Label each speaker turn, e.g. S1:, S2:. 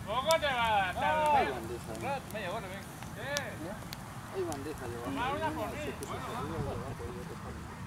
S1: Tampoco te va a dar.
S2: Hay bandeja.
S3: Media hora, ven.
S1: ¿Qué?
S2: Hay bandeja de
S1: Toma una por mí.
S2: Se puso hacia arriba y abajo y otro para-